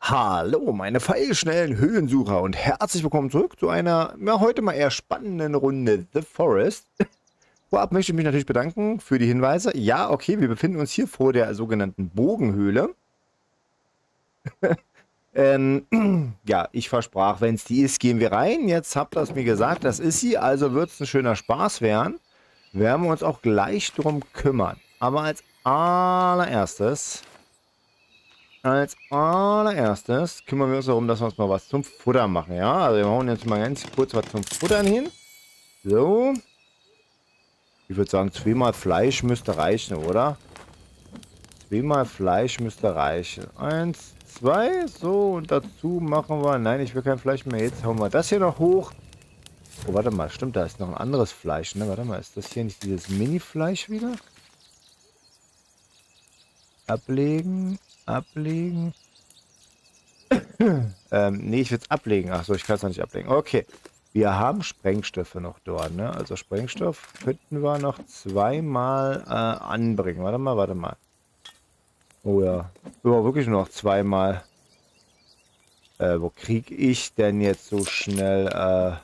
Hallo, meine pfeilschnellen Höhlensucher und herzlich willkommen zurück zu einer, ja, heute mal eher spannenden Runde The Forest. Vorab möchte ich mich natürlich bedanken für die Hinweise. Ja, okay, wir befinden uns hier vor der sogenannten Bogenhöhle. Ja, ich versprach, wenn es die ist, gehen wir rein. Jetzt habt ihr es mir gesagt, das ist sie, also wird es ein schöner Spaß werden. Werden wir uns auch gleich drum kümmern. Aber als allererstes kümmern wir uns darum, dass wir uns mal was zum Futtern machen, ja? Also wir hauen jetzt mal ganz kurz was zum Futtern hin. So. Ich würde sagen, zweimal Fleisch müsste reichen, oder? Zweimal Fleisch müsste reichen. Eins, zwei, so, und dazu machen wir... Nein, ich will kein Fleisch mehr. Jetzt hauen wir das hier noch hoch. Oh, warte mal, stimmt, da ist noch ein anderes Fleisch, ne? Warte mal, ist das hier nicht dieses Mini-Fleisch wieder? Ablegen, ablegen. Nee, ich will es ablegen. Achso, ich kann es noch nicht ablegen. Okay. Wir haben Sprengstoffe noch dort, ne? Also Sprengstoff könnten wir noch zweimal anbringen. Warte mal. Oh ja. Ja, wirklich nur noch zweimal. Wo kriege ich denn jetzt so schnell, warte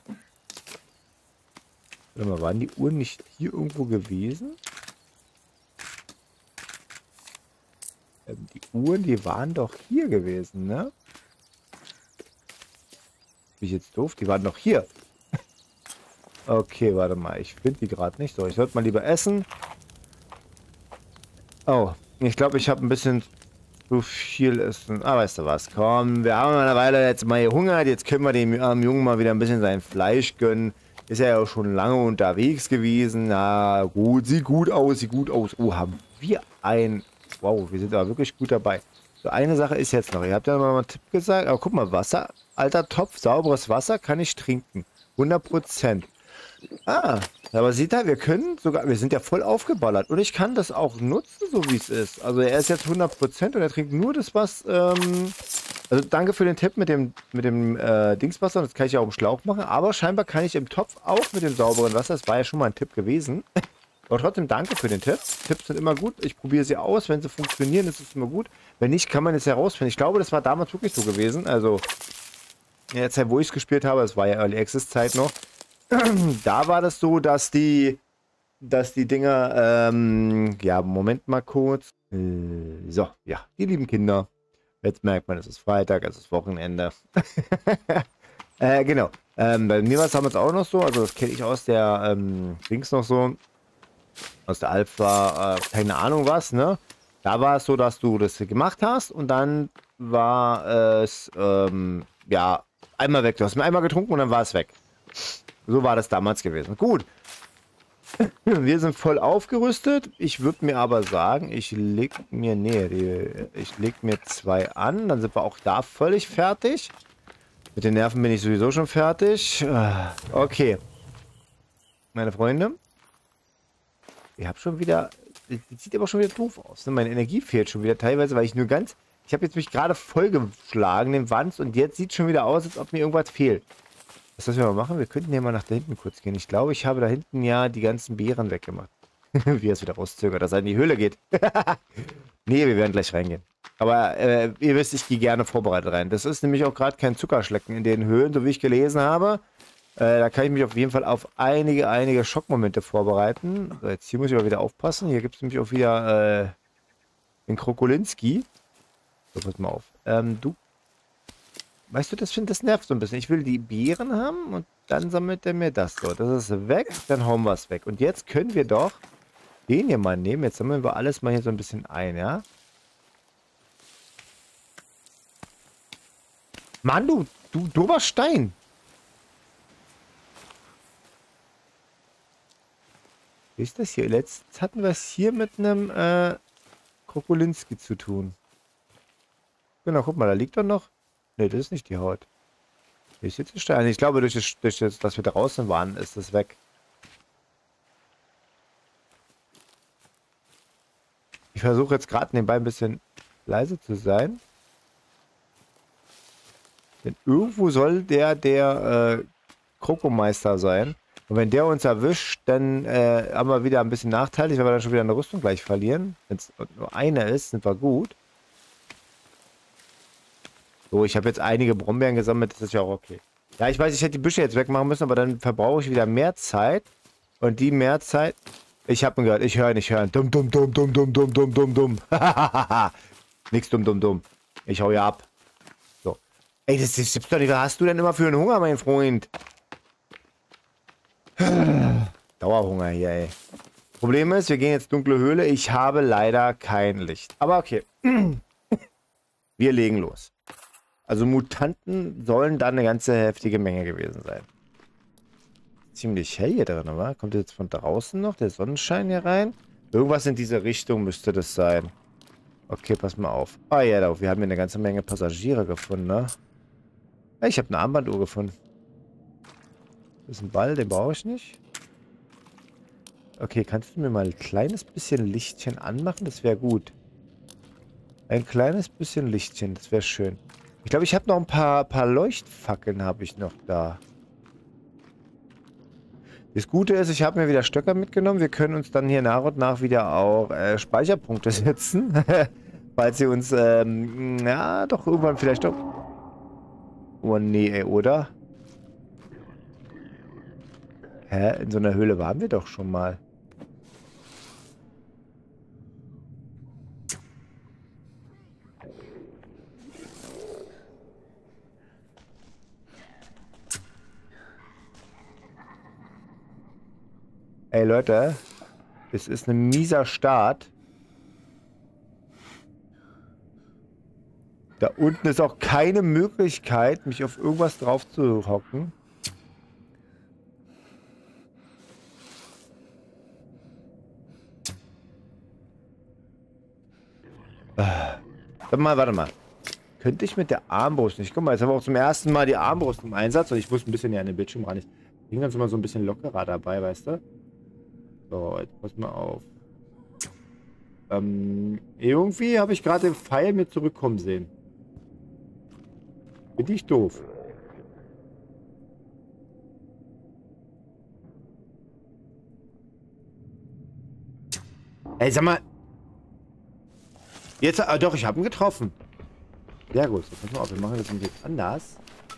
mal, waren die Uhren nicht hier irgendwo gewesen? Die Uhren, die waren doch hier gewesen, ne? Bin ich jetzt doof? Die waren doch hier. Okay, warte mal. Ich finde die gerade nicht so. Ich sollte mal lieber essen. Oh, ich glaube, ich habe ein bisschen zu viel essen. Ah, weißt du was? Komm, wir haben eine Weile jetzt mal gehungert. Jetzt können wir dem armen Jungen mal wieder ein bisschen sein Fleisch gönnen. Ist ja auch schon lange unterwegs gewesen. Na gut, sieht gut aus, sieht gut aus. Oh, haben wir ein... Wow, wir sind aber wirklich gut dabei. So, eine Sache ist jetzt noch. Ihr habt ja noch mal einen Tipp gesagt. Aber guck mal, Wasser. Alter Topf, sauberes Wasser kann ich trinken. 100%. Ah, aber seht ihr, wir können sogar, wir sind ja voll aufgeballert und ich kann das auch nutzen, so wie es ist. Also er ist jetzt 100% und er trinkt nur das, was, also danke für den Tipp mit dem Dingswasser, das kann ich ja auch im Schlauch machen, aber scheinbar kann ich im Topf auch mit dem sauberen Wasser, das war ja schon mal ein Tipp gewesen. Aber trotzdem danke für den Tipp. Tipps sind immer gut, ich probiere sie aus, wenn sie funktionieren, ist es immer gut. Wenn nicht, kann man es herausfinden. Ich glaube, das war damals wirklich so gewesen, also in der Zeit, wo ich es gespielt habe, das war ja Early Access Zeit noch, da war das so, dass die Dinger, ja, Moment mal kurz. So, ja, die lieben Kinder. Jetzt merkt man, es ist Freitag, es ist Wochenende. Genau. Bei mir war es damals auch noch so, also das kenne ich aus der, Dings noch so, aus der Alpha, keine Ahnung was, ne? Da war es so, dass du das gemacht hast und dann war es, ja, einmal weg. Du hast mir einmal getrunken und dann war es weg. So war das damals gewesen. Gut. Wir sind voll aufgerüstet. Ich würde mir aber sagen, ich leg mir zwei an. Dann sind wir auch da völlig fertig. Mit den Nerven bin ich sowieso schon fertig. Okay. Meine Freunde. Ich habe schon wieder... Das sieht aber schon wieder doof aus. Ne? Meine Energie fehlt schon wieder teilweise, weil ich nur ganz... Ich habe jetzt mich gerade vollgeschlagen, den Wanz. Und jetzt sieht schon wieder aus, als ob mir irgendwas fehlt. Was wir mal machen? Wir könnten ja mal nach da hinten kurz gehen. Ich glaube, ich habe da hinten ja die ganzen Beeren weggemacht. Wie er es wieder rauszögert, dass er in die Höhle geht. Nee, wir werden gleich reingehen. Aber ihr wisst, ich gehe gerne vorbereitet rein. Das ist nämlich auch gerade kein Zuckerschlecken in den Höhlen, so wie ich gelesen habe. Da kann ich mich auf jeden Fall auf einige Schockmomente vorbereiten. So, jetzt hier muss ich aber wieder aufpassen. Hier gibt es nämlich auch wieder den Krokolinski. So, pass mal auf. Du, weißt du, das nervt so ein bisschen. Ich will die Beeren haben und dann sammelt er mir das so. Das ist weg, dann hauen wir es weg. Und jetzt können wir doch den hier mal nehmen. Jetzt sammeln wir alles mal hier so ein bisschen ein, ja? Mann, du dober Stein. Wie ist das hier? Letztens hatten wir es hier mit einem Krokolinski zu tun. Genau, guck mal, da liegt doch noch... Ne, das ist nicht die Haut. Hier ist jetzt der Stein. Ich glaube, durch das, dass wir draußen waren, ist das weg. Ich versuche jetzt gerade nebenbei ein bisschen leise zu sein. Denn irgendwo soll der Krokomeister sein. Und wenn der uns erwischt, dann haben wir wieder ein bisschen nachteilig, weil wir dann schon wieder eine Rüstung gleich verlieren. Wenn es nur einer ist, sind wir gut. So, ich habe jetzt einige Brombeeren gesammelt, das ist ja auch okay. Ja, ich weiß, ich hätte die Büsche jetzt wegmachen müssen, aber dann verbrauche ich wieder mehr Zeit. Und die mehr Zeit... Ich habe ihn gehört, ich höre ihn, ich höre ihn. Dumm, dumm, dumm, dumm, dumm, dumm, dumm, dumm, dumm. Nix dumm, dumm, dumm. Ich hau ja ab. So. Ey, das gibt's doch nicht. Was hast du denn immer für einen Hunger, mein Freund? Dauerhunger hier, ey. Problem ist, wir gehen jetzt dunkle Höhle. Ich habe leider kein Licht. Aber okay. Wir legen los. Also Mutanten sollen da eine ganze heftige Menge gewesen sein. Ziemlich hell hier drin, oder? Kommt jetzt von draußen noch der Sonnenschein hier rein? Irgendwas in diese Richtung müsste das sein. Okay, pass mal auf. Ah ja, wir haben hier eine ganze Menge Passagiere gefunden, ne? Hey, ich habe eine Armbanduhr gefunden. Das ist ein Ball, den brauche ich nicht. Okay, kannst du mir mal ein kleines bisschen Lichtchen anmachen? Das wäre gut. Ein kleines bisschen Lichtchen, das wäre schön. Ich glaube, ich habe noch ein paar Leuchtfackeln habe ich noch da. Das Gute ist, ich habe mir wieder Stöcker mitgenommen. Wir können uns dann hier nach und nach wieder auch Speicherpunkte setzen. Falls sie uns, ja, doch irgendwann vielleicht doch... Oh nee, ey, oder? Hä? In so einer Höhle waren wir doch schon mal. Ey, Leute. Es ist ein mieser Start. Da unten ist auch keine Möglichkeit, mich auf irgendwas drauf zu hocken. Warte mal. Könnte ich mit der Armbrust nicht? Guck mal, jetzt haben wir auch zum ersten Mal die Armbrust im Einsatz. Und ich muss ein bisschen hier an den Bildschirm ran. Ich bin ganz immer so ein bisschen lockerer dabei, weißt du? So, jetzt pass mal auf. Irgendwie habe ich gerade den Pfeil mit zurückkommen sehen. Bin ich doof? Ey, sag mal. Jetzt, doch, ich habe ihn getroffen. Sehr gut. Pass mal auf, wir machen das nämlich jetzt anders.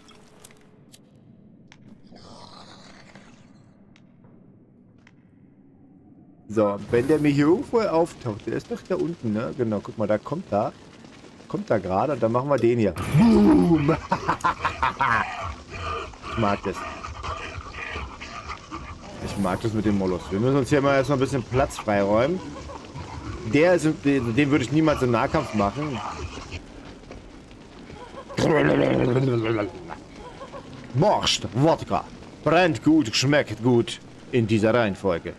So, wenn der mir hier irgendwo auftaucht, der ist doch da unten, ne? Genau, guck mal, da kommt da. Kommt da gerade und dann machen wir den hier. Boom! Ich mag das. Ich mag das mit dem Molus. Wir müssen uns hier mal erstmal ein bisschen Platz freiräumen. Den würde ich niemals im Nahkampf machen. Borscht, Wodka. Brennt gut, schmeckt gut. In dieser Reihenfolge.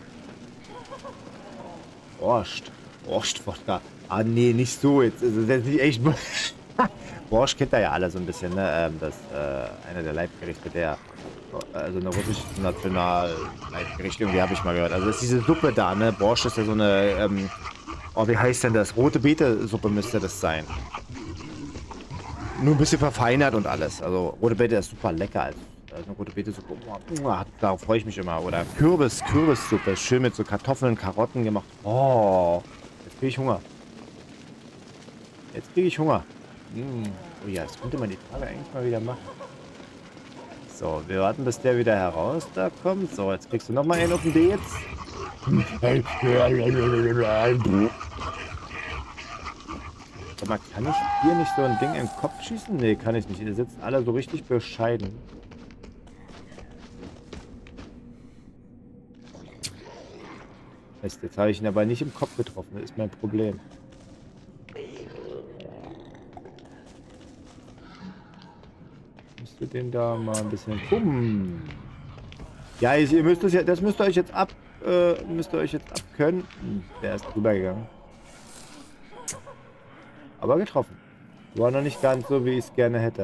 Borscht. Borscht, Wodka. Ah, nee, nicht so jetzt. Also, das ist nicht echt... Borscht kennt ihr ja alle so ein bisschen, ne? Das einer der Leibgerichte der... Also eine russische National-Leibgericht, irgendwie habe ich mal gehört. Also das ist diese Suppe da, ne? Borscht ist ja so eine... oh, wie heißt denn das? Rote Beete-Suppe müsste das sein. Nur ein bisschen verfeinert und alles. Also rote Beete ist super lecker. Also eine rote Beete-Suppe, darauf freue ich mich immer. Oder Kürbissuppe, schön mit so Kartoffeln, Karotten gemacht. Oh, jetzt kriege ich Hunger. Jetzt kriege ich Hunger. Oh ja, das könnte man die Tage eigentlich mal wieder machen. So, wir warten, bis der wieder heraus da kommt. So, jetzt kriegst du nochmal einen auf den D jetzt. Sag mal, kann ich hier nicht so ein Ding in den Kopf schießen? Nee, kann ich nicht. Ihr sitzt alle so richtig bescheiden. Mist, jetzt habe ich ihn aber nicht im Kopf getroffen. Das ist mein Problem. Müsst ihr den da mal ein bisschen... Bumm. Ja, ihr müsst das ja... Das müsst ihr euch jetzt abkönnen. Der ist drüber gegangen. Aber getroffen. War noch nicht ganz so, wie ich es gerne hätte.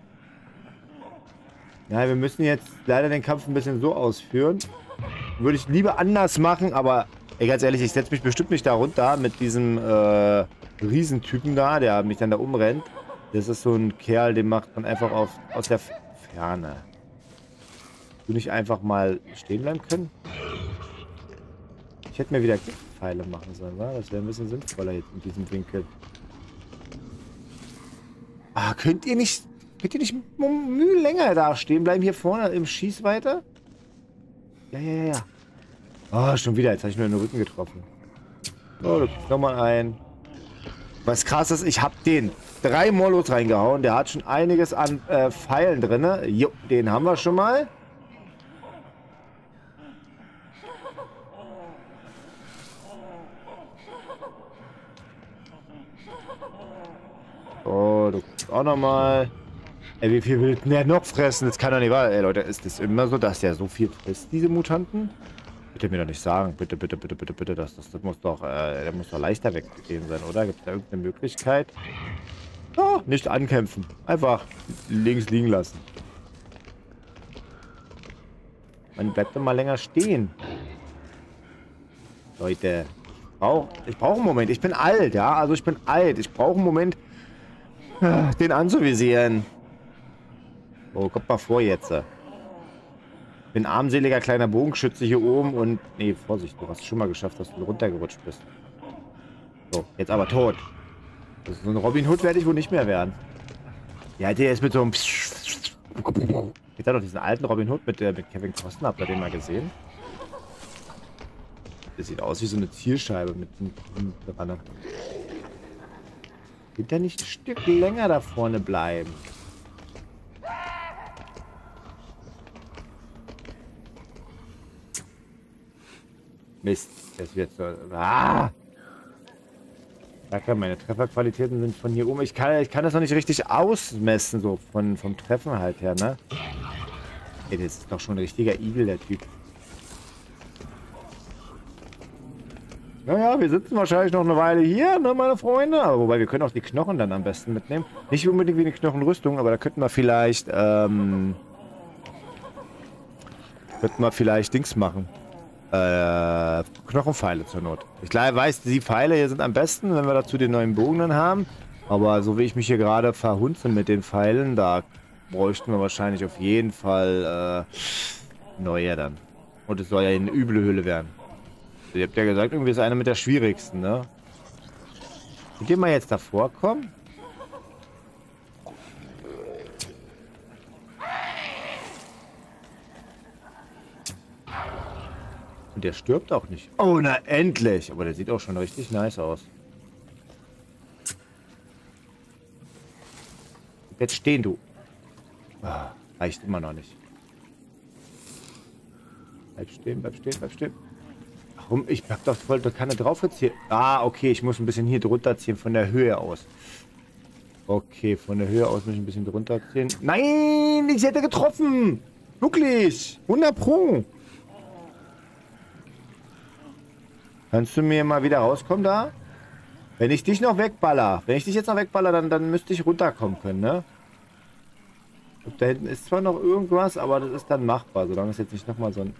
Ja, wir müssen jetzt leider den Kampf ein bisschen so ausführen. Würde ich lieber anders machen, aber... Ey, ganz ehrlich, ich setze mich bestimmt nicht da runter mit diesem Riesentypen da, der mich dann da umrennt. Das ist so ein Kerl, den macht man einfach aus der Ferne. Du nicht einfach mal stehen bleiben können? Ich hätte mir wieder Giftpfeile machen sollen, wa? Das wäre ein bisschen sinnvoller jetzt in diesem Winkel. Ah, könnt ihr nicht Mühe länger da stehen bleiben hier vorne im Schießweite? Ja. Oh, schon wieder. Jetzt habe ich nur in den Rücken getroffen. Oh, du kriegst nochmal ein. Was krass ist, ich habe den 3 Molos reingehauen. Der hat schon einiges an Pfeilen drin. Jo, den haben wir schon mal. Oh, du kriegst auch nochmal. Ey, wie viel will der noch fressen? Das kann doch nicht wahr. Ey, Leute, ist das immer so, dass der so viel frisst, diese Mutanten? Bitte mir doch nicht sagen. Bitte. Das muss doch, der muss doch leichter weggegeben sein, oder? Gibt es da irgendeine Möglichkeit? Oh, nicht ankämpfen. Einfach links liegen lassen. Man bleibt doch mal länger stehen. Leute, ich brauche einen Moment. Ich bin alt, ja? Also ich bin alt. Ich brauche einen Moment, den anzuvisieren. Oh, kommt mal vor jetzt. Ich bin ein armseliger kleiner Bogenschütze hier oben und... Nee, Vorsicht, du hast es schon mal geschafft, dass du runtergerutscht bist. So, jetzt aber tot. Das ist so ein Robin Hood werde ich wohl nicht mehr werden. Ja, der ist mit so einem... Geht da doch diesen alten Robin Hood mit Kevin Costner, habt ihr den mal gesehen? Das sieht aus wie so eine Zielscheibe mit einem dran. Geht der nicht ein Stück länger da vorne bleiben? Mist, das wird so... Ah! Danke, meine Trefferqualitäten sind von hier oben. Ich kann das noch nicht richtig ausmessen, so vom Treffen halt her, ne? Ey, das ist doch schon ein richtiger Igel, der Typ. Naja, wir sitzen wahrscheinlich noch eine Weile hier, ne, meine Freunde? Aber wobei, wir können auch die Knochen dann am besten mitnehmen. Nicht unbedingt wie eine Knochenrüstung, aber da könnten wir vielleicht, Dings machen. Knochenpfeile zur Not. Ich weiß, die Pfeile hier sind am besten, wenn wir dazu den neuen Bogen dann haben. Aber so wie ich mich hier gerade verhunzen mit den Pfeilen, da bräuchten wir wahrscheinlich auf jeden Fall neue dann. Und es soll ja eine üble Höhle werden. Ihr habt ja gesagt, irgendwie ist eine mit der schwierigsten, ne? Könnt ihr mal jetzt davor kommen? Und der stirbt auch nicht. Oh, na endlich! Aber der sieht auch schon richtig nice aus. Jetzt stehen, du. Ah, reicht immer noch nicht. Bleib stehen, bleib stehen, bleib stehen. Warum? Ich hab doch voll da keine drauf jetzt hier. Ah, okay, ich muss ein bisschen hier drunter ziehen, von der Höhe aus. Okay, von der Höhe aus muss ich ein bisschen drunter ziehen. Nein, ich hätte getroffen! Wirklich! 100 Pro! Kannst du mir mal wieder rauskommen da? Wenn ich dich noch wegballer, wenn ich dich jetzt noch wegballer, dann müsste ich runterkommen können, ne? Da hinten ist zwar noch irgendwas, aber das ist dann machbar, solange es jetzt nicht nochmal so ein...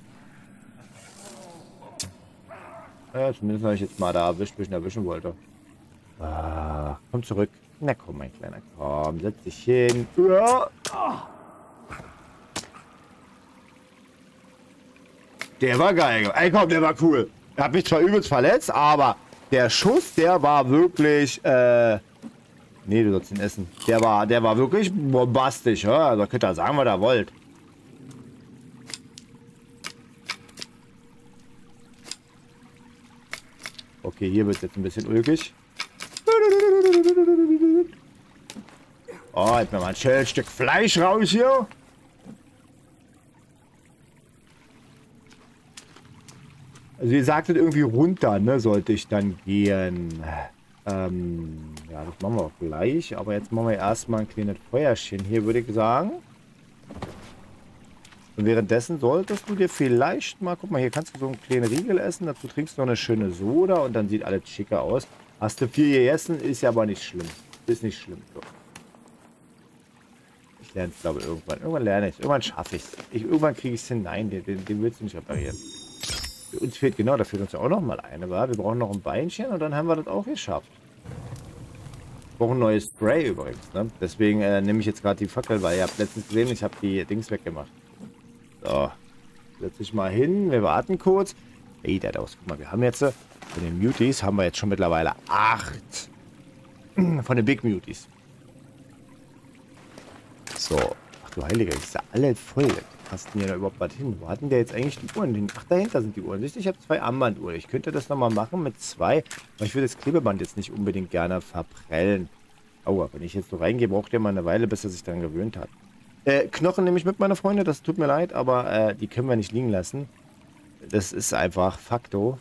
Ja, zumindest habe ich jetzt mal da erwischt, wo ich ihn erwischen wollte. Ah, komm zurück. Na komm, mein Kleiner, komm, setz dich hin. Ja. Der war geil. Ey, komm, der war cool. Er hat mich zwar übelst verletzt, aber der Schuss, der war wirklich, nee, du sollst ihn essen. Der war wirklich bombastisch, ja? Also könnt ihr sagen, was ihr wollt. Okay, hier wird es jetzt ein bisschen ulkig. Oh, jetzt mal ein schönes Stück Fleisch raus hier. Also ihr sagtet irgendwie runter, ne, sollte ich dann gehen. Ja, das machen wir auch gleich. Aber jetzt machen wir erstmal ein kleines Feuerchen hier, würde ich sagen. Und währenddessen solltest du dir vielleicht mal, guck mal, hier kannst du so einen kleinen Riegel essen. Dazu trinkst du noch eine schöne Soda und dann sieht alles schicker aus. Hast du viel gegessen, ist ja aber nicht schlimm. Ist nicht schlimm. So. Ich lerne es, glaube ich, irgendwann. Irgendwann lerne ich es. Irgendwann schaffe ich es. Irgendwann kriege ich es hin. Nein, den willst du nicht reparieren. Für uns fehlt, genau, da fehlt uns ja auch noch mal eine, wa? Wir brauchen noch ein Beinchen und dann haben wir das auch geschafft. Ich brauche ein neues Spray übrigens, ne? Deswegen nehme ich jetzt gerade die Fackel, weil ihr habt letztens gesehen, ich habe die Dings weggemacht. So, setz dich mal hin, wir warten kurz. Ey, der hat aus, guck mal, wir haben jetzt, von den Muties haben wir jetzt schon mittlerweile 8 von den Big Muties. So. Ach du Heiliger, ist ja alles voll. Passt denn hier da überhaupt was hin? Wo hatten der jetzt eigentlich die Uhren hin? Ach, dahinter sind die Uhren. Siehst du, ich habe 2 Armbanduhren. Ich könnte das nochmal machen mit 2, aber ich würde das Klebeband jetzt nicht unbedingt gerne verprellen. Aua, wenn ich jetzt so reingehe, braucht der mal eine Weile, bis er sich daran gewöhnt hat. Knochen nehme ich mit, meine Freunde. Das tut mir leid, aber die können wir nicht liegen lassen. Das ist einfach Fakto.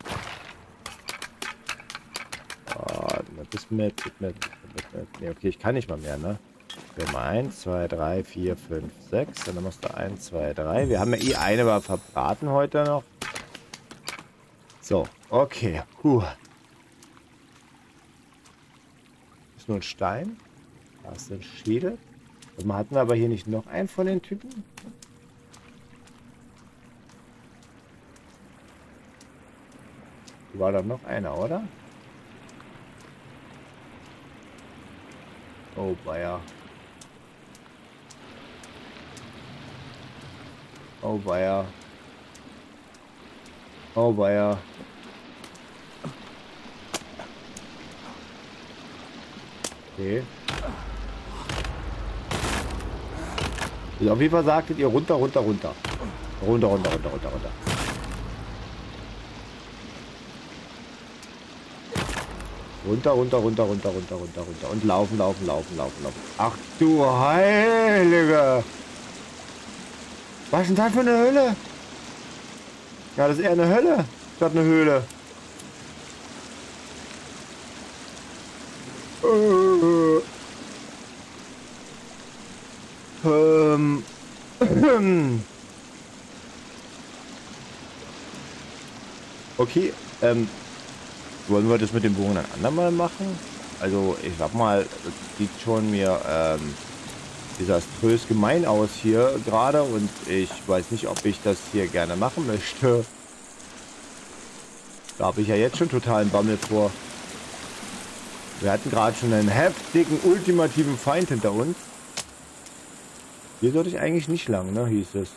Das mit. Nee, okay, ich kann nicht mal mehr, ne? Wir haben 1, 2, 3, 4, 5, 6. Und dann musst du 1, 2, 3. Wir haben ja eh eine mal verbraten heute noch. So, okay. Ist nur ein Stein. Da ist ein Schädel. Und hatten wir aber hier nicht noch einen von den Typen? War doch noch einer, oder? Oh, weia. Oh, weia. Oh, weia. Okay. Also auf jeden Fall sagtet ihr runter, runter, runter. Runter, runter, runter, runter, runter. Runter, runter, runter, runter, runter, runter, runter. Und laufen, laufen, laufen, laufen, laufen. Ach du Heilige! Was ist denn das für eine Hölle? Ja, das ist eher eine Hölle, statt eine Höhle. Okay, wollen wir das mit dem Bogen ein andermal machen? Also, ich sag mal, das sieht schon mir desaströs gemein aus hier gerade und ich weiß nicht, ob ich das hier gerne machen möchte. Da habe ich ja jetzt schon totalen Bammel vor. Wir hatten gerade schon einen heftigen, ultimativen Feind hinter uns. Hier sollte ich eigentlich nicht lang, ne, hieß es.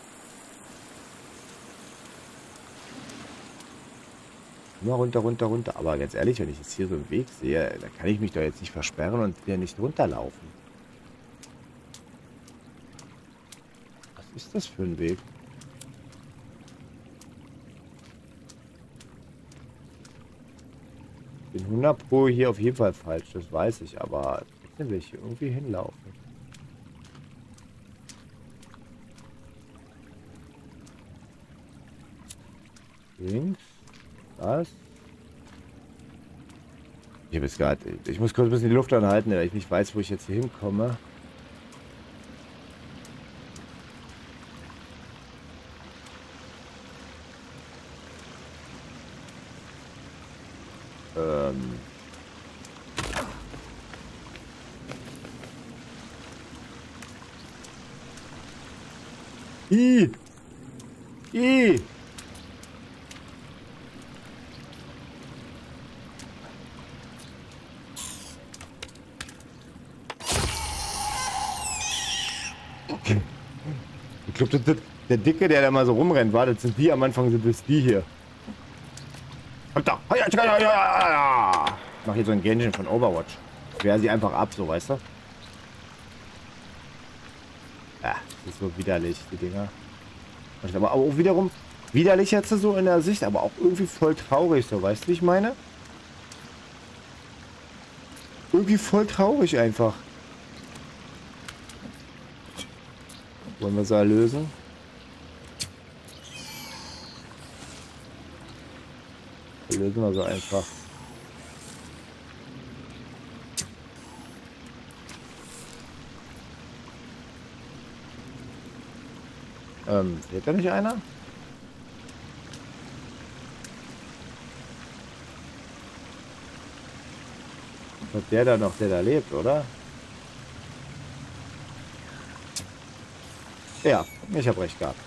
Immer runter, runter, runter. Aber ganz ehrlich, wenn ich jetzt hier so einen Weg sehe, dann kann ich mich doch jetzt nicht versperren und hier nicht runterlaufen. Was ist das für ein Weg? Ich bin 100 Pro hier auf jeden Fall falsch, das weiß ich, aber trotzdem will ich hier irgendwie hinlaufen. Links. Was? Ich habe jetzt gerade... Ich muss kurz ein bisschen die Luft anhalten, weil ich nicht weiß, wo ich jetzt hier hinkomme. I! Ich glaube, der Dicke, der da mal so rumrennt, war, das sind die am Anfang, sind das die hier. Ich mach hier so ein Genshin von Overwatch. Wehr sie einfach ab, so, weißt du? Ja, das ist so widerlich, die Dinger. Aber auch wiederum widerlich jetzt so in der Sicht, aber auch irgendwie voll traurig, so, weißt du, wie ich meine? Irgendwie voll traurig einfach. Wollen wir sie erlösen? Lösen wir so einfach. Seht da nicht einer? Was der da noch, der da lebt, oder? Ja, ich habe recht gehabt.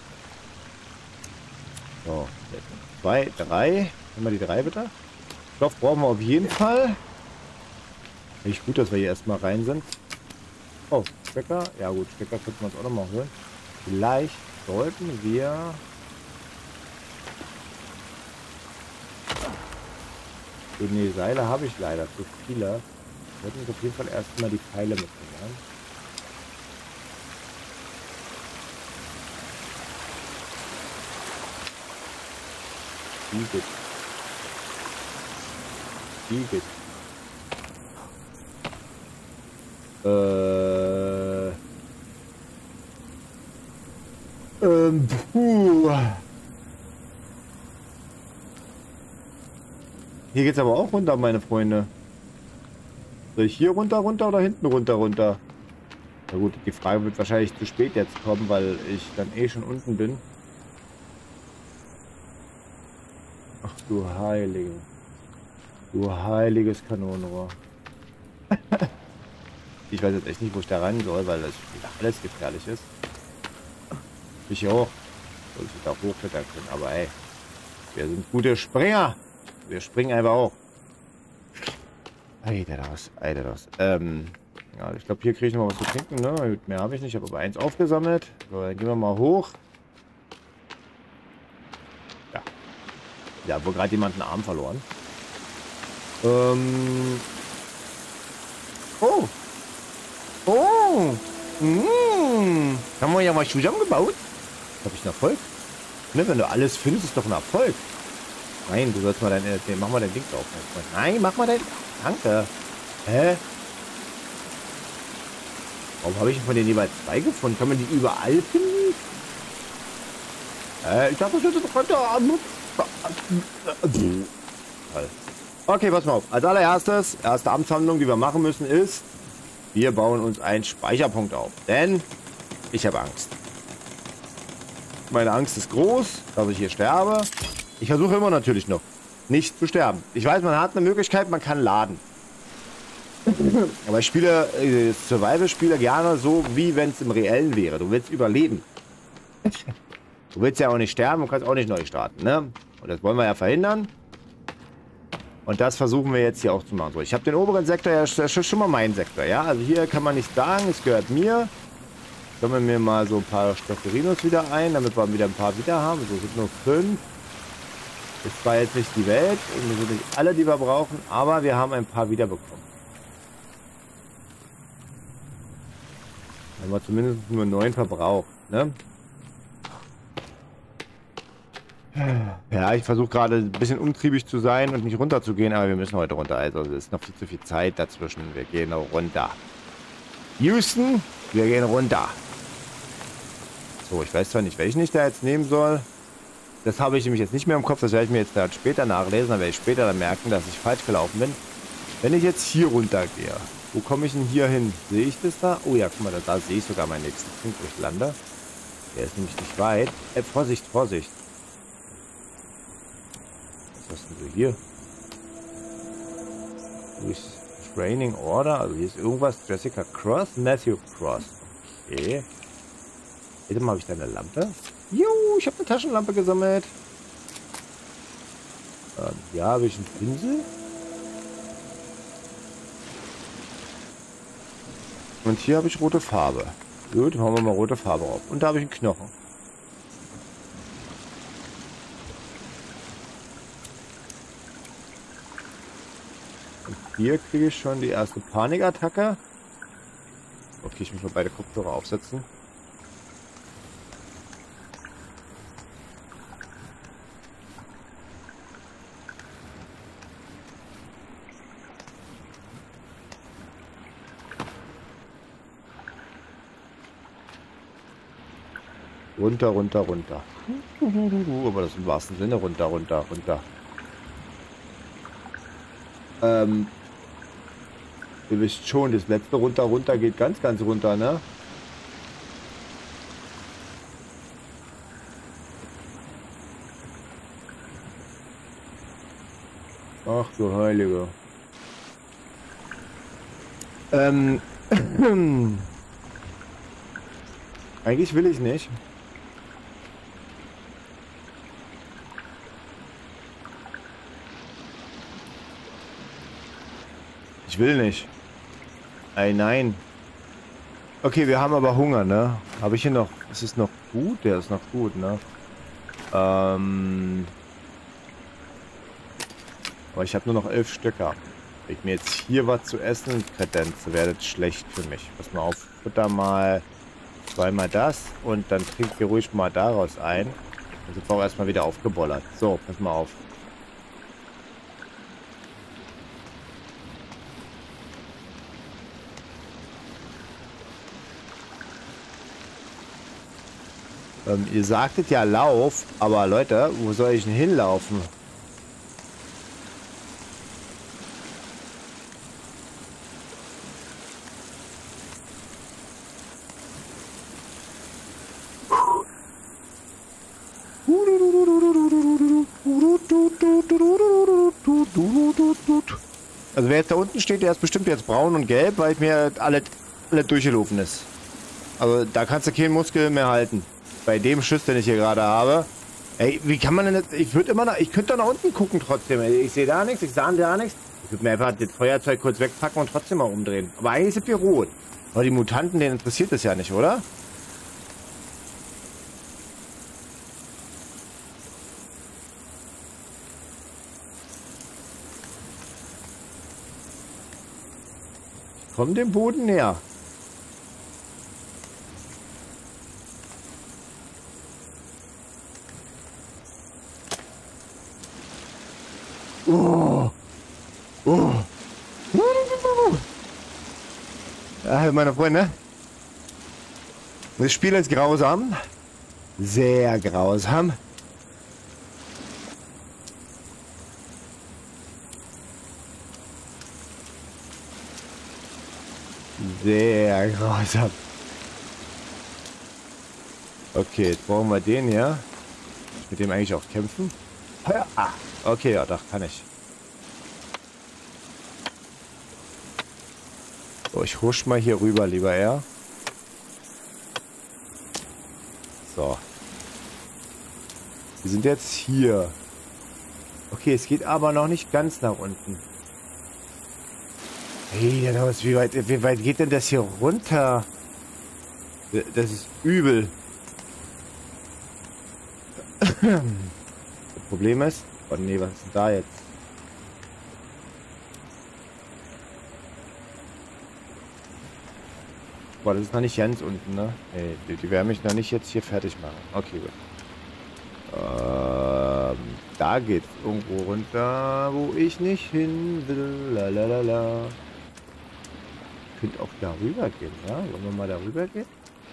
So, 2, 3. Nehmen wir die 3 bitte. Stoff brauchen wir auf jeden Fall. Echt gut, dass wir hier erstmal rein sind. Oh, Stecker. Ja gut, Stecker könnten wir uns auch noch mal holen. Vielleicht sollten wir... Nee, Seile habe ich leider zu viele. Wir sollten auf jeden Fall erstmal die Pfeile mitnehmen. Igitt. Igitt. Puh. Hier geht's aber auch runter, meine Freunde. Soll ich hier runter, runter oder hinten runter, runter? Na gut, die Frage wird wahrscheinlich zu spät jetzt kommen, weil ich dann eh schon unten bin. Ach du Heilige. Du heiliges Kanonenrohr. Ich weiß jetzt echt nicht, wo ich da rein soll, weil das alles gefährlich ist. Ich auch. Sollte ich da hochklettern können, aber ey. Wir sind gute Springer. Wir springen einfach hoch. Alter, das. Ja, ich glaube, hier kriege ich noch was zu trinken, ne? Mehr habe ich nicht. Ich habe aber eins aufgesammelt. So, dann gehen wir mal hoch. Ja. Ja, wo gerade jemand einen Arm verloren. Oh. Oh. Haben wir ja mal zusammengebaut. Habe ich einen Erfolg? Ne, wenn du alles findest, ist doch ein Erfolg. Nein, du sollst mal mach mal dein Ding drauf. Nein, mach mal dein... Danke. Hä? Warum habe ich von denen jeweils 2 gefunden? Kann man die überall finden? Ich dachte, das ist runter. Okay, pass mal auf. Als allererstes, erste Amtshandlung, die wir machen müssen, ist, wir bauen uns einen Speicherpunkt auf. Denn ich habe Angst. Meine Angst ist groß, dass ich hier sterbe. Ich versuche immer natürlich noch, nicht zu sterben. Ich weiß, man hat eine Möglichkeit, man kann laden. Aber ich spiele Survival-Spiele gerne so, wie wenn es im Reellen wäre. Du willst überleben. Du willst ja auch nicht sterben und kannst auch nicht neu starten, ne? Und das wollen wir ja verhindern. Und das versuchen wir jetzt hier auch zu machen. So, ich habe den oberen Sektor, ja, das ist schon mal mein Sektor, ja? Also hier kann man nicht sagen, es gehört mir. Können wir mir mal so ein paar Stofferinos wieder ein, damit wir wieder ein paar wieder haben. So sind nur 5. Das war jetzt nicht die Welt und wir sind nicht alle, die wir brauchen, aber wir haben ein paar wiederbekommen. Haben wir zumindest nur 9 verbraucht, ne? Ja, ich versuche gerade ein bisschen umtriebig zu sein und nicht runter zu gehen, aber wir müssen heute runter. Also es ist noch viel zu viel Zeit dazwischen. Wir gehen runter. Houston, wir gehen runter. So, ich weiß zwar nicht, welchen ich da jetzt nehmen soll. Das habe ich nämlich jetzt nicht mehr im Kopf. Das werde ich mir jetzt dann später nachlesen. Dann werde ich später dann merken, dass ich falsch gelaufen bin. Wenn ich jetzt hier runter gehe, wo komme ich denn hier hin? Sehe ich das da? Oh ja, guck mal, da sehe ich sogar meinen nächsten Punkt, wo ich lande. Der ist nämlich nicht weit. Vorsicht, Vorsicht. Was hast denn du hier? Training Order. Also hier ist irgendwas. Jessica Cross, Matthew Cross. Okay. Jetzt mal, habe ich da eine Lampe? Jo, ich habe eine Taschenlampe gesammelt. Hier habe ich einen Pinsel. Und hier habe ich rote Farbe. Gut, machen wir mal rote Farbe auf. Und da habe ich einen Knochen. Und hier kriege ich schon die erste Panikattacke. Okay, ich muss mal beide Kopfhörer aufsetzen. Runter, runter, runter. Aber das im wahrsten Sinne runter, runter, runter. Ihr wisst schon, das letzte runter, runter geht ganz, ganz runter, ne? Ach du Heilige. Eigentlich will ich nicht. Ich will nicht. Nein. Okay, wir haben aber Hunger, ne? Habe ich hier noch... Ist es noch gut? Der ist noch gut, ne? Aber ich habe nur noch 11 Stücke. Wenn ich mir jetzt hier was zu essen kredenze, wäre das schlecht für mich. Pass mal auf, futter mal zweimal das und dann trinkt ihr ruhig mal daraus ein. Also jetzt auch erstmal wieder aufgebollert. So, pass mal auf. Ihr sagtet ja Lauf, aber Leute, wo soll ich denn hinlaufen? Also wer jetzt da unten steht, der ist bestimmt jetzt braun und gelb, weil mir alle durchgelaufen ist. Also da kannst du keinen Muskel mehr halten. Bei dem Schuss, den ich hier gerade habe. Ey, wie kann man denn jetzt... Ich würde immer noch... Ich könnte doch nach unten gucken trotzdem. Ich sehe da nichts, ich sah da nichts. Ich würde mir einfach das Feuerzeug kurz wegpacken und trotzdem mal umdrehen. Aber eigentlich sind wir rot. Aber die Mutanten, denen interessiert das ja nicht, oder? Komm dem Boden näher. Oh. Oh. Ja, meine Freunde. Das Spiel ist grausam. Sehr grausam. Sehr grausam. Okay, jetzt brauchen wir den hier. Mit dem eigentlich auch kämpfen. Ah, okay, ja, doch, kann ich. So, ich husch mal hier rüber, lieber er. So. Wir sind jetzt hier. Okay, es geht aber noch nicht ganz nach unten. Hey, wie weit geht denn das hier runter? Das ist übel. Das Problem ist... Oh nee, was ist denn da jetzt? Boah, das ist noch nicht ganz unten, ne? Nee, die werden mich noch nicht jetzt hier fertig machen. Okay, gut. Da geht's irgendwo runter, wo ich nicht hin will. Lalalala. Könnte auch darüber gehen, ja? Wollen wir mal darüber gehen?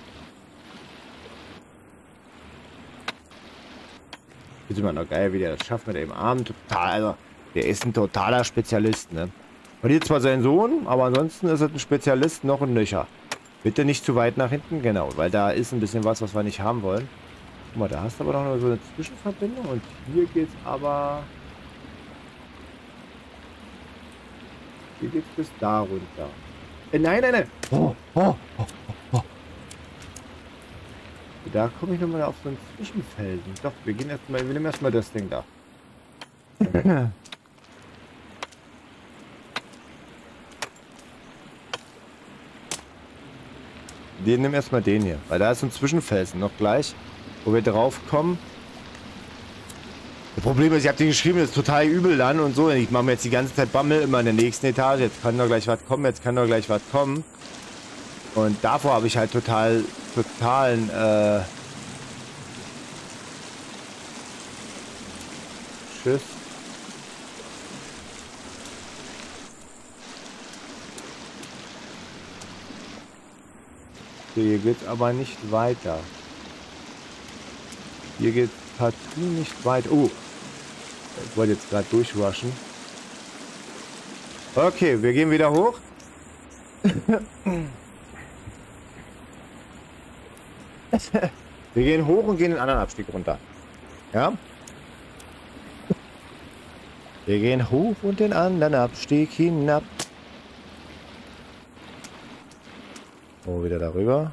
Ist immer noch geil, wie der das schafft mit dem Arm. Total, also, der ist ein totaler Spezialist, ne? Verliert zwar seinen Sohn, aber ansonsten ist er ein Spezialist noch und nöcher. Bitte nicht zu weit nach hinten, genau, weil da ist ein bisschen was wir nicht haben wollen. Guck mal, da hast du aber noch so eine Zwischenverbindung und hier geht's aber... Hier geht's bis da runter. Nein, nein, nein! Oh, oh, oh, oh. Da komme ich nochmal auf so einen Zwischenfelsen. Doch, wir nehmen erstmal das Ding da. Wir nehmen erstmal den hier, weil da ist so ein Zwischenfelsen noch gleich, wo wir drauf kommen. Das Problem ist, ich habe den geschrieben, das ist total übel dann und so. Ich mache mir jetzt die ganze Zeit Bammel immer in der nächsten Etage. Jetzt kann doch gleich was kommen, jetzt kann doch gleich was kommen. Und davor habe ich halt totalen Tschüss. Okay, hier geht's aber nicht weiter. Hier geht's partout nicht weiter. Oh, ich wollte jetzt gerade durchrushen. Okay, wir gehen wieder hoch. Wir gehen hoch und gehen den anderen Abstieg runter. Ja? Wir gehen hoch und den anderen Abstieg hinab. Oh, wieder darüber.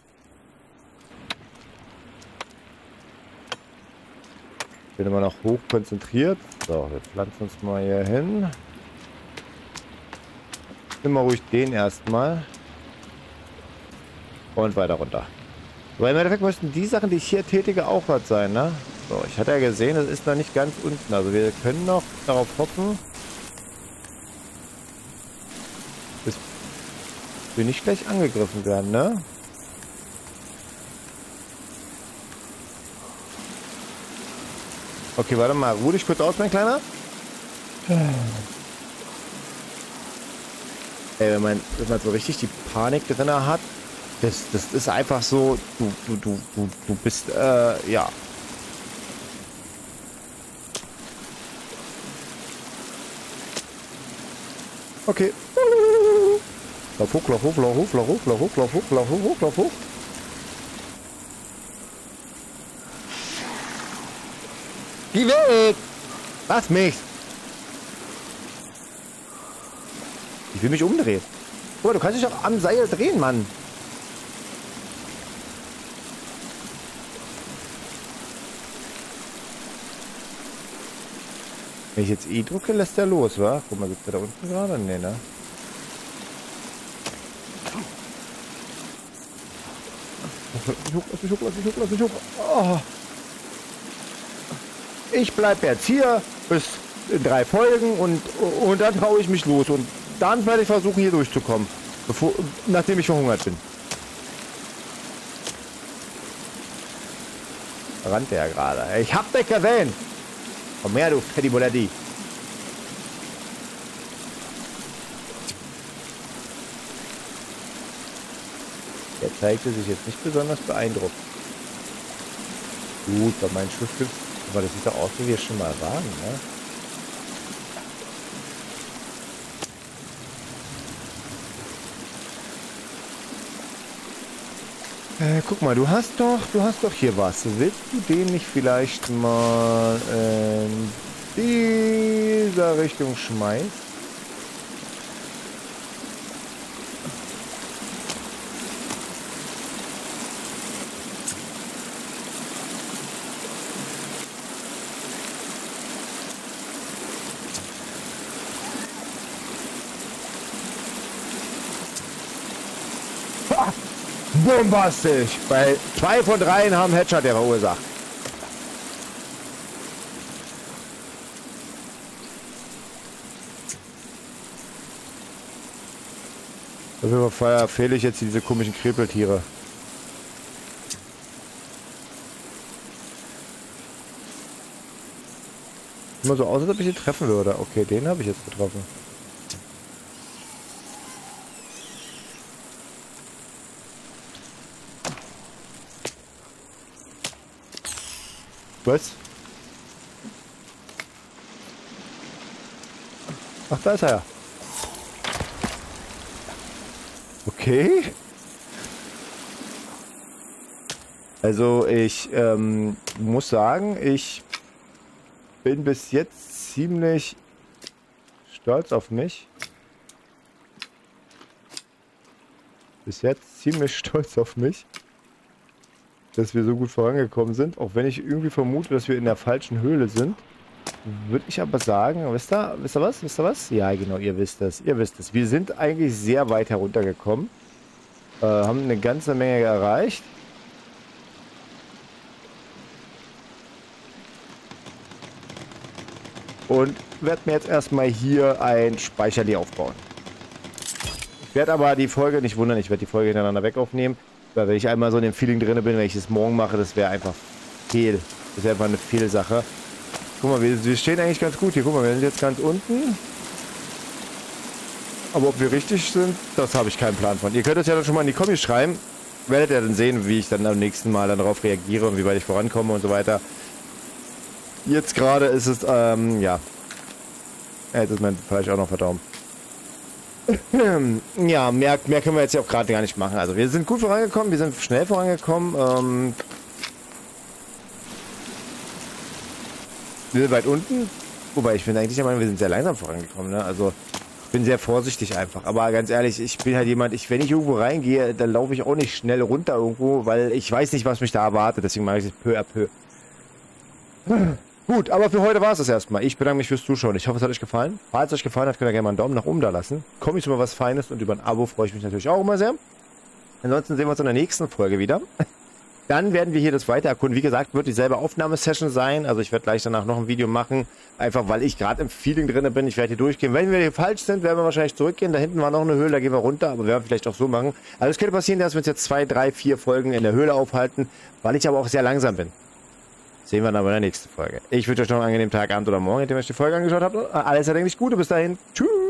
Ich bin immer noch hoch konzentriert. So, wir pflanzen uns mal hier hin. Nimm mal ruhig den erstmal. Und weiter runter. Weil im Endeffekt müssten die Sachen, die ich hier tätige, auch was sein, ne? So, ich hatte ja gesehen, es ist noch nicht ganz unten. Also wir können noch darauf hoffen, dass wir nicht gleich angegriffen werden, ne? Okay, warte mal. Ruh dich kurz aus, mein Kleiner. Ey, wenn man so richtig die Panik drin hat, das ist einfach so, du bist, ja. Okay. Lauf hoch, lauf hoch, lauf hoch, lauf hoch, lauf hoch, lauf hoch, lauf hoch, lauf hoch. Geh weg! Lass mich! Ich will mich umdrehen. Guck mal, du kannst dich auch am Seil drehen, Mann. Wenn ich jetzt E drücke, lässt er los, wa? Guck mal, gibt's da unten gerade? Nee, ne? Lass mich hoch. Oh. Ich bleib jetzt hier bis in 3 Folgen und dann traue ich mich los. Und dann werde ich versuchen, hier durchzukommen, nachdem ich verhungert bin. Rannte er gerade. Ich hab dich gesehen. Komm her, du Fetty Boletti. Der zeigte sich jetzt nicht besonders beeindruckt. Gut, bei meinen Schriften. Aber das sieht doch aus, wie wir schon mal waren, ne? Guck mal, du hast doch hier was. Willst du den nicht vielleicht mal in dieser Richtung schmeißen? Bombastisch! Bei 2 von 3 haben Headshot der verursacht. Auf jeden Fall fehle ich jetzt diese komischen Krepeltiere. Immer so aus, als ob ich ihn treffen würde. Okay, den habe ich jetzt getroffen. Was? Ach, da ist er ja. Okay. Also ich muss sagen, ich bin bis jetzt ziemlich stolz auf mich. Bis jetzt ziemlich stolz auf mich, dass wir so gut vorangekommen sind. Auch wenn ich irgendwie vermute, dass wir in der falschen Höhle sind. Würde ich aber sagen, wisst ihr was? Wisst ihr was? Ja, genau, ihr wisst das. Ihr wisst es. Wir sind eigentlich sehr weit heruntergekommen. Haben eine ganze Menge erreicht. Und werde mir jetzt erstmal hier ein Speicherli aufbauen. Ich werde aber die Folge nicht wundern, ich werde die Folge hintereinander weg aufnehmen. Weil wenn ich einmal so in dem Feeling drin bin, wenn ich das morgen mache, das wäre einfach fehl. Das wäre einfach eine Fehlsache. Guck mal, wir stehen eigentlich ganz gut hier. Guck mal, wir sind jetzt ganz unten. Aber ob wir richtig sind, das habe ich keinen Plan von. Ihr könnt es ja dann schon mal in die Kommis schreiben. Werdet ihr dann sehen, wie ich dann am nächsten Mal dann darauf reagiere und wie weit ich vorankomme und so weiter. Jetzt gerade ist es, ja. Jetzt ist mein Fleisch auch noch verdorben. Ja, mehr können wir jetzt ja auch gerade gar nicht machen. Also wir sind gut vorangekommen, wir sind schnell vorangekommen. Wir sind weit unten. Wobei ich bin eigentlich der Meinung, wir sind sehr langsam vorangekommen. Ne? Also ich bin sehr vorsichtig einfach. Aber ganz ehrlich, ich bin halt jemand, wenn ich irgendwo reingehe, dann laufe ich auch nicht schnell runter irgendwo, weil ich weiß nicht, was mich da erwartet. Deswegen mache ich es peu à peu. Gut, aber für heute war es das erstmal. Ich bedanke mich fürs Zuschauen. Ich hoffe, es hat euch gefallen. Falls es euch gefallen hat, könnt ihr gerne mal einen Daumen nach oben da lassen. Komme ich über was Feines und über ein Abo freue ich mich natürlich auch immer sehr. Ansonsten sehen wir uns in der nächsten Folge wieder. Dann werden wir hier das weiter erkunden. Wie gesagt, wird dieselbe Aufnahmesession sein. Also ich werde gleich danach noch ein Video machen. Einfach, weil ich gerade im Feeling drin bin. Ich werde hier durchgehen. Wenn wir hier falsch sind, werden wir wahrscheinlich zurückgehen. Da hinten war noch eine Höhle, da gehen wir runter. Aber wir werden vielleicht auch so machen. Also es könnte passieren, dass wir uns jetzt 2, 3, 4 Folgen in der Höhle aufhalten, weil ich aber auch sehr langsam bin. sehen wir dann aber in der nächsten Folge. Ich wünsche euch noch einen angenehmen Tag, Abend oder Morgen, indem ihr euch die Folge angeschaut habt. Alles erdenklich Gute. Bis dahin. Tschüss.